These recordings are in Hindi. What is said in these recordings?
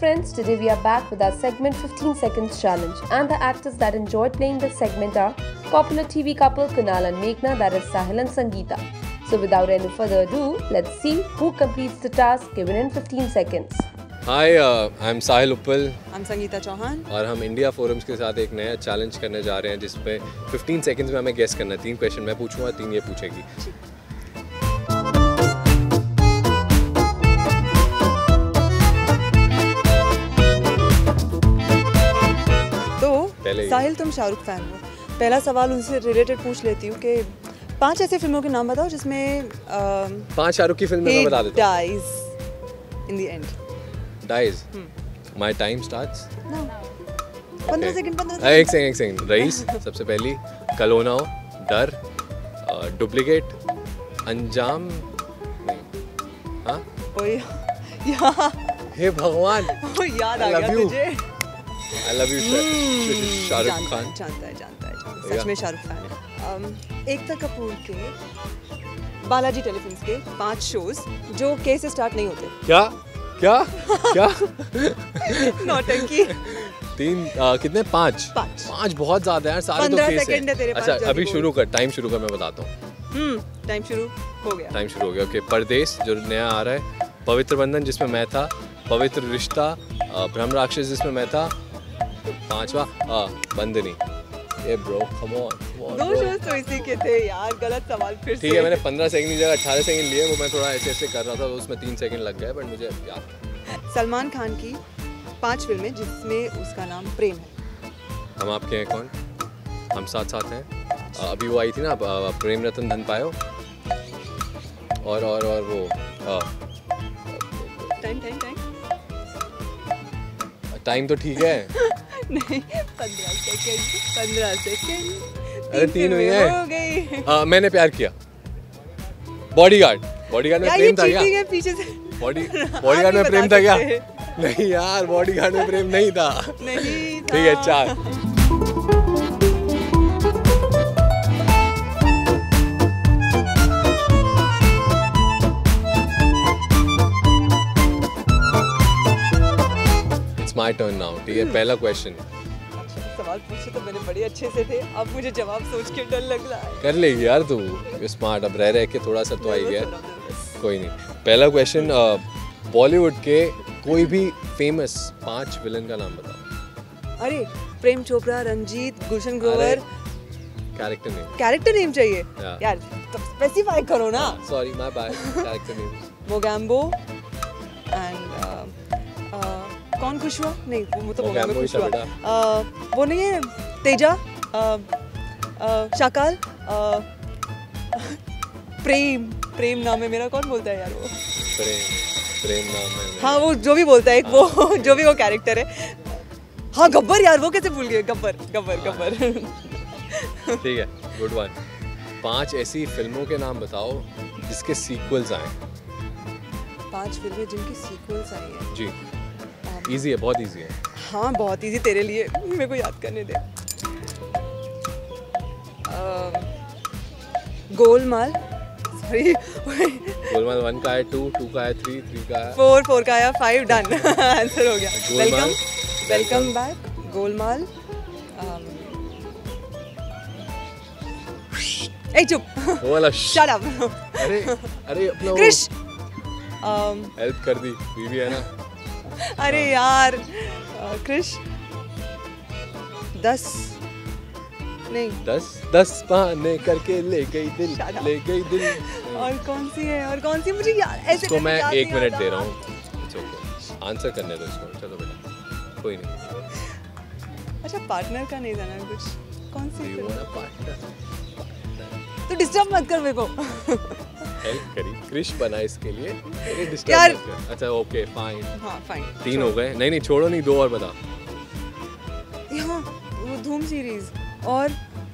friends, today we are back with our segment 15 Seconds Challenge, and the actors that enjoyed playing this segment are popular TV couple Kunal and Meghna, that is Sahil and Sangeeta. So without any further ado, let's see who completes the task given in 15 seconds. Hi, I'm Sahil Uppal. I'm Sangeeta Chauhan. और हम इंडिया फोरम्स के साथ एक नया चैलेंज करने जा रहे हैं जिसपे 15 सेकंड्स में हमें गेस करना है। 3 क्वेश्चन मैं पूछूंगा, 3 ये पूछेगी। साहिल, तुम शाहरुख फैन हो। पहला सवाल उनसे रिलेटेड पूछ लेती हूँ कि 5 ऐसी फिल्मों के नाम बताओ जिसमें 5 शाहरुख की फिल्में मैं बता देता हूँ। dies in the end. Dies. My time starts. No. 15 second. एक सेकंड। रईस सबसे पहली, कल हो ना हो, डर, डुप्लीकेट, अंजाम, हाँ? ओए यार, हे भगवान, याद आ गया तुझे। I love you sir. Shahrukh Khan. जानता है। सच में शाहरुख खान है। एकता कपूर के बालाजी टेलीफिल्म्स के 5 शोज जो के से स्टार्ट नहीं होते। क्या? नौटंकी। 3 कितने? 5 बहुत ज्यादा है यार, सारे तो केस हैं। अच्छा अभी शुरू कर, टाइम शुरू कर, मैं बताता हूँ। टाइम शुरू हो गया। ओके। परदेश जो नया आ रहा है, पवित्र बंधन जिसमें मैं था, पवित्र रिश्ता, ब्रह्म राक्षस जिसमें मैं था, 5वां बंदनी। ये ब्रो कम ऑन। 2 शोज तो इसी के थे यार। गलत सवाल फिर से। ठीक है, मैंने 15 सेकंड की जगह 18 सेकंड लिए, वो मैं थोड़ा ऐसे कर रहा था तो उसमें 3 सेकंड लग गए, बट मुझे याद था। सलमान खान की 5 फिल्में जिसमें उसका नाम प्रेम है। हम आपके हैं कौन, हम साथ हैं, अभी वो आई थी ना प्रेम रतन धन पायो, और वो टाइम तो ठीक है। नहीं, 15 सेकंड। अरे 3 हुई है। मैंने प्यार किया, बॉडीगार्ड में प्रेम था क्या? पीछे से बॉडीगार्ड में प्रेम था क्या? नहीं यार, बॉडीगार्ड में प्रेम नहीं था। ठीक है, 4। My turn now. ठीक है, पहला क्वेश्चन। सवाल पूछे तो मैंने बड़े अच्छे से थे, अब मुझे जवाब सोच के डर लग रहा है। कर लेगी यार तू, स्मार्ट। अब रह के थोड़ा सा तो आई गया, कोई नहीं। पहला क्वेश्चन, बॉलीवुड के कोई भी फेमस 5 विलन का नाम बताओ। अरे प्रेम चोपड़ा, रंजीत, गुलशन ग्रोवर। कैरेक्टर नेम चाहिए यार, तो स्पेसिफाई करो ना। Sorry, my bad. Character name Mogambo and कौन खुश हुआ? नहीं, वो तो मोगैम्बो खुश हुआ। वो नहीं है, तेजा, शाकाल, प्रेम नाम है मेरा। कौन बोलता है यार वो? प्रेम नाम है। हाँ, वो जो भी बोलता है, एक वो जो भी वो कैरेक्टर है। हाँ, गब्बर यार, वो कैसे भूल गए? गब्बर। ठीक है, गुड वन। 5 ऐसी फिल्मों के नाम बताओ जिसके सीक्वल्स आए। 5 फिल्में जिनकी सीक्वल्स आई हैं जी। इजी है, बहुत इजी है। हाँ, बहुत इजी तेरे लिए, मेरे को याद करने दे। गोलमाल, सॉरी। गोलमाल 1 का है, 2 का है, 3 का है, 4 का आया, 5 डन। आंसर हो गया। Welcome back. गोलमाल। ए चुप, वो वाला शट अप। अरे अपना क्रिश, हेल्प कर दी, बीवी है ना। अरे यार, क्रिश 10 पाने करके ले गई दिल। और कौन सी मुझे यार ऐसे इसको मैं 1 मिनट दे रहा हूँ, आंसर करने दो इसको। चलो बेटा, कोई नहीं। अच्छा, पार्टनर का नहीं जाना कुछ? कौन सी पार्टनर? तो डिस्टर्ब मत कर मेरे को। हेल्प करी, क्रिश बना इसके लिए, मेरे डिस्टर्ब यार। मत कर। अच्छा ओके, फाइन। हाँ, फाइन। 3 हो गए। नहीं छोड़ो, नहीं 2 और बता। यहाँ वो धूम सीरीज और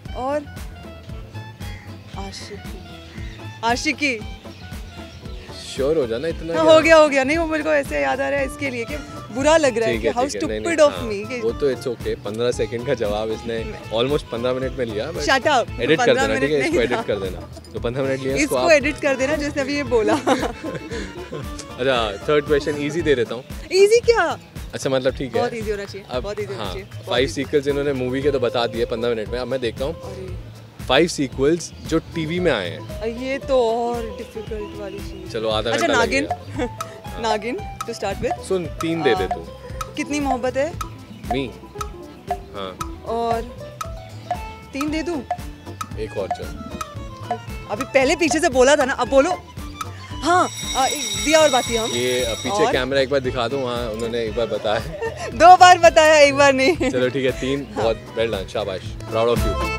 आशिकी। श्योर हो जाना इतना। हो गया। नहीं, वो मेरे को ऐसे याद आ रहा है इसके लिए कि बुरा लग रहा है कि हाउ स्टूपिड ऑफ मी। वो तो इट्स ओके। 15 सेकंड का जवाब इसने ऑलमोस्ट 15 मिनट में लिया। Shut up. एडिट कर देना, ठीक है? इसको एडिट कर देना। तो 15 मिनट लिया, इसको एडिट कर देना जिसने अभी ये बोला। अच्छा, 3rd क्वेश्चन इजी दे देता हूँ। इजी क्या? अच्छा मतलब ठीक है, बहुत इजी होना चाहिए, अब बहुत इजी होना हाँ चाहिए। 5 सीक्वल्स इन्होंने मूवी के तो बता दिए 15 मिनट में। अब मैं देखता हूँ अरे 5 सीक्वल्स जो टीवी में आए हैं। ये तो और डिफिकल्ट वाली चीज। चलो आधा अच्छा घंटा नागिन लगेगा। Naagin two start with. सुन 3 दे दे तू। कितनी मोहब्बत है? मी हाँ और 3 दे दूं? एक और चल। अभी पहले पीछे से बोला था ना, अब बोलो। हाँ दिया और बाकी हम ये पीछे और? कैमरा एक बार दिखा दो, वहाँ उन्होंने एक बार बताया 2 बार बताया, एक बार नहीं। चलो ठीक है 3 बहुत वेल डन, शाबाश, proud of you.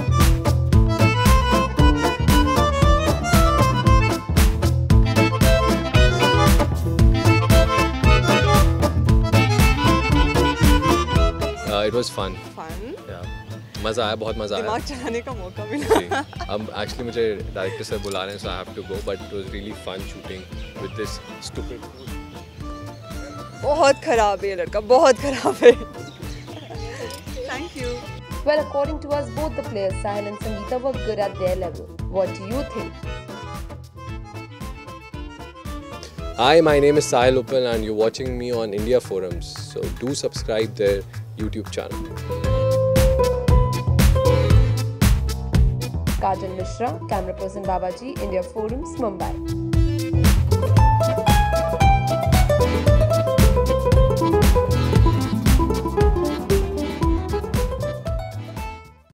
It was fun. Yeah. मज़ा आया, बहुत मज़ा आया। दिमाग चलाने का मौका मिला। अब एक्चुअली मुझे डायरेक्टर सर बुला रहे हैं, so I have to go, but it was really fun shooting with this stupid. बहुत खराब है ये लड़का, बहुत खराब है। Thank you. Well, according to us, both the players, Sahil and Sangeeta, were good at their level. What do you think? Hi, my name is Sahil Uppal and you're watching me on India Forums. So do subscribe their YouTube channel. Kajal Mishra, camera person Babaji, India Forums, Mumbai.